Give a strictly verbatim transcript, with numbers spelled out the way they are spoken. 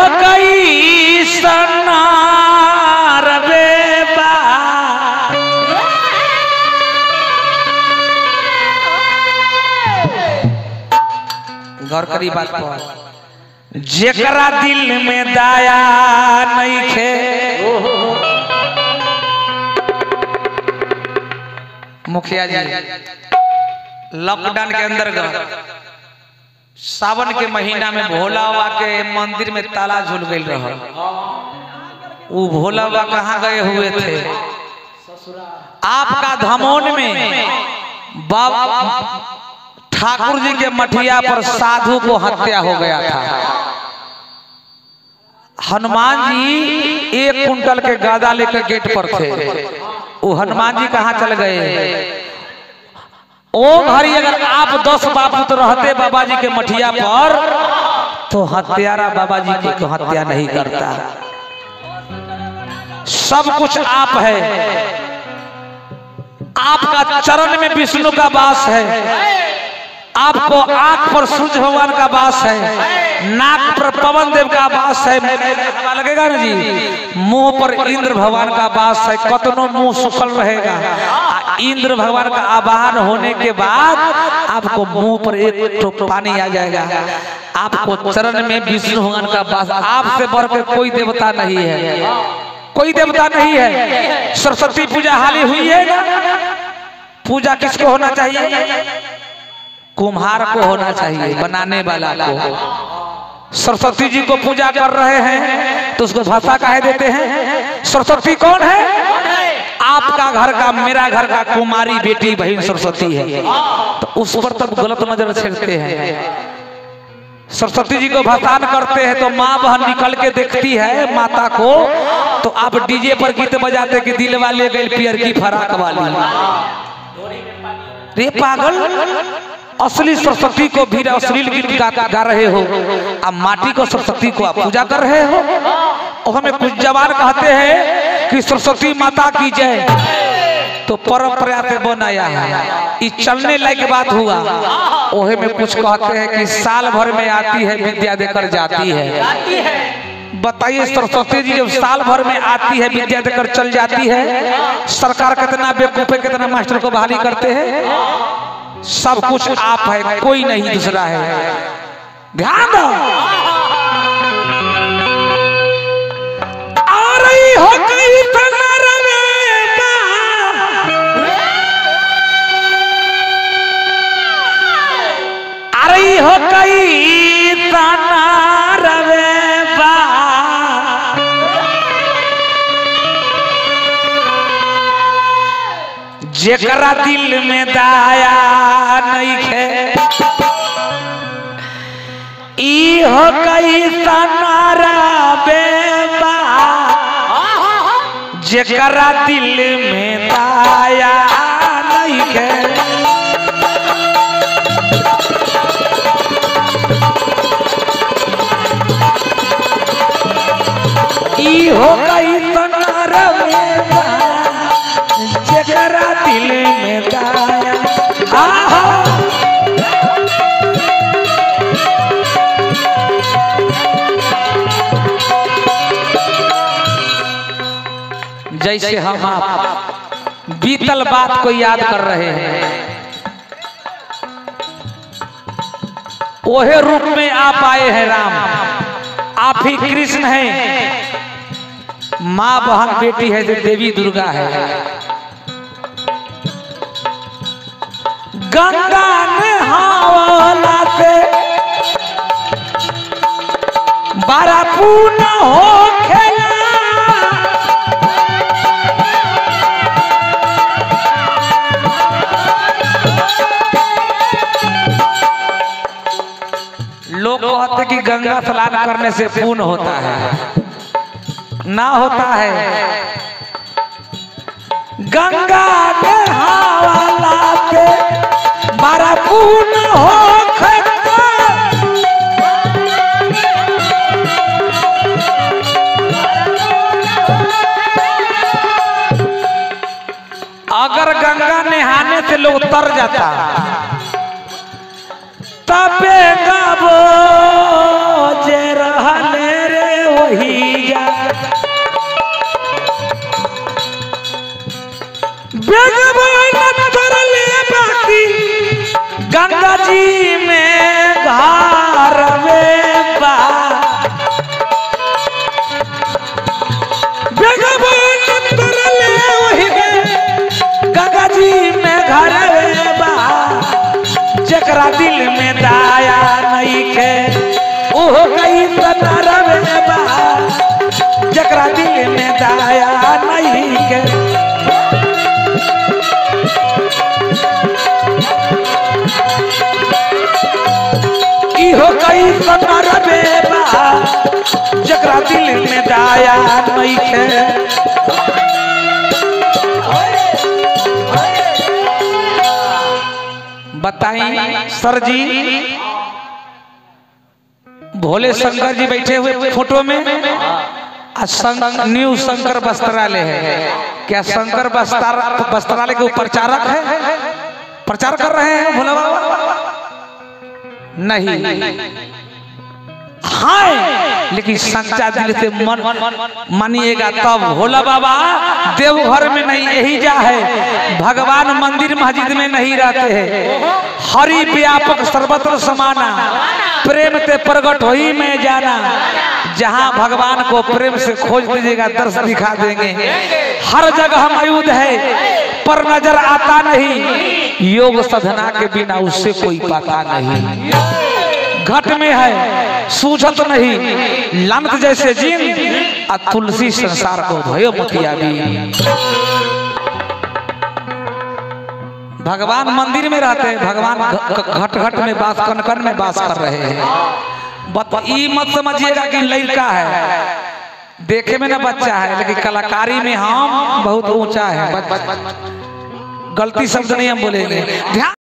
गई सनार बेबा गौर करी बात को जेकरा दिल में दया नहीं खे मुखिया जी लॉकडाउन के अंदर सावन के महीना में भोला बाबा के मंदिर में ताला झूल गई रहा। वो भोला बाबा कहाँ गए हुए थे? आपका धमोन में बाबा ठाकुर जी के मठिया पर साधु को हत्या हो गया था। हनुमान जी एक कुंटल के गादा लेकर गेट पर थे। वो हनुमान जी कहाँ चल गए? ओ घड़ी अगर आप दस बापू तो रहते बाबा जी के मठिया पर तो हत्यारा बाबा जी की हत्या नहीं करता। सब कुछ आप है, आपका चरण में विष्णु का वास है, आपको आंख पर सूर्य भगवान का वास है, नाक पर पवन देव का वास है, लगेगा ना जी, मुंह पर इंद्र भगवान का वास है, कतनो मुंह सुखल रहेगा। इंद्र भगवान का आवाहन होने के बाद आपको मुंह पर एक टोप पानी आ जाएगा। आपको चरण में विष्णु भगवान का वास, आपसे बढ़कर कोई देवता नहीं है, कोई देवता नहीं है। सरस्वती पूजा हाली हुई है ना, पूजा किसको होना चाहिए? कुम्हार को होना चाहिए, बनाने वाला को। सरस्वती जी को पूजा कर रहे हैं तो उसको भाषा काहे देते हैं? सरस्वती कौन है? आपका घर का, मेरा घर का कुमारी बेटी बहन सरस्वती है, तो उस पर तब गलत नजर छेड़ते हैं। सरस्वती जी को भसान करते हैं तो माँ बहन निकल के देखती है माता को, तो आप डीजे पर गीत बजाते कि दिल वाले गए पियर की फराक वाली। रे पागल, असली सरस्वती को भी अश्लील गीत गा, गा रहे हो, अब माटी को सरस्वती को आप पूजा कर रहे हो। और हमें कुछ जवान कहते हैं कि सरस्वती माता की जय, तो परंपरा से बनाया है, ये चलने लायक बात हुआ। ओहे में कुछ कहते हैं कि साल भर में आती है विद्या देकर जाती है। बताइए, सरस्वती जी जब साल भर में आती है विद्या देकर चल जाती है, सरकार कितना बेवकूफ है, कितना मास्टर को बहाली करते हैं। सब कुछ आप है, कोई नहीं दूसरा है। ध्यान दो, आ रही हो कई आ रही हो कई ताना रवे बा, जेकरा दिल में दया नहीं है, ई हो कई सनारा बेबा, जेकरा दिल में दया नहीं है। ई हो कई सनारा बेबा, जेकरा दिल में दया। आहा, जैसे हम आप बीतल बात को याद कर रहे हैं, ओहे रूप में आप आए हैं राम, आप ही कृष्ण हैं। माँ बहन बेटी है जो देवी दुर्गा है। गंगा नहावला से बारा पूना हो खेला, लोग कहते कि गंगा स्नान करने से पुण्य होता है, ना होता है। गंगा नहावला से बारा पूना हो खेला, अगर गंगा नहाने से लोग तर जाता तबे गाबो जे रहले रे वही जा तरले बाकी गंगा जी में घारवे बा तरले वही गंगा जी में घारवे बा जकरा दिल में दाया नहीं के ओहो कई तरवे बा जकरा दिल में दाया नहीं के हो कई तरवे बा जकरा दिल में दाया नहीं है। बताइए सर जी, भोले शंकर जी बैठे हुए फोटो में न्यू शंकर वस्त्रालय है। क्या शंकर वस्त्रालय के प्रचारक है, प्रचार कर रहे हैं भोला बाबा? नहीं, हाँ, लेकिन सच्चा दिल से मन मानिएगा तब भोला बाबा देवघर में नहीं, यही जा है। भगवान मंदिर मस्जिद में नहीं रहते हैं। हरि व्यापक सर्वत्र समाना, प्रेम ते प्रगट हो ही में जाना। जहाँ भगवान को प्रेम से खोज दीजिएगा दर्श दिखा देंगे। हर जगह मौजूद है पर नजर आता नहीं। योग साधना के बिना उससे कोई पता नहीं। घट में है सूझत नहीं, लानत जैसे जिन आ तुलसी संसार को भयो मतिया भी। भगवान मंदिर में रहते हैं, भगवान घट घट में बास कन कन में बास कर रहे हैं। बत ई मत समझिएगा कि लड़का है, देखे में ना बच्चा है, लेकिन कलाकारी में हम बहुत ऊंचा है। गलती शब्द नहीं हम बोलेंगे।